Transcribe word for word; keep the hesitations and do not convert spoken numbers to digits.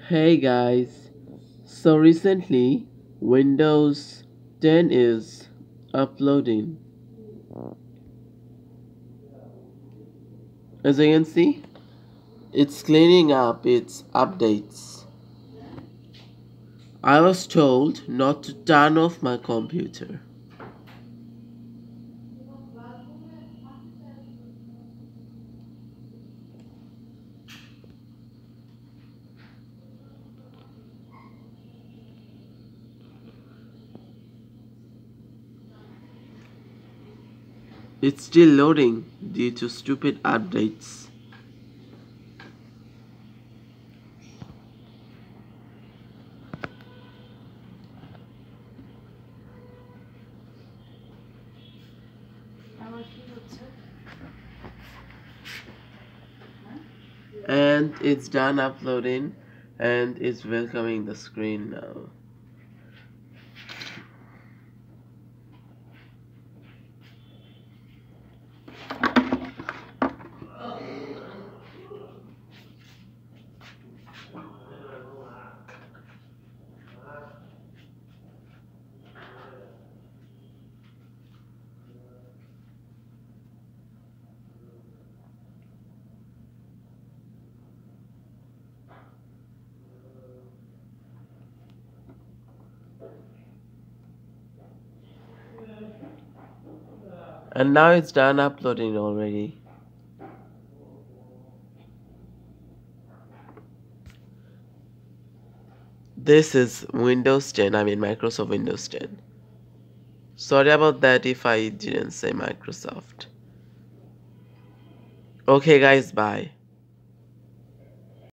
Hey guys, so recently Windows ten is uploading. As you can see, it's cleaning up its updates. I was told not to turn off my computer. It's still loading due to stupid updates. And it's done uploading and it's welcoming the screen now. And now it's done uploading already. This is Windows ten, I mean Microsoft Windows ten. Sorry about that if I didn't say Microsoft. Okay guys, bye.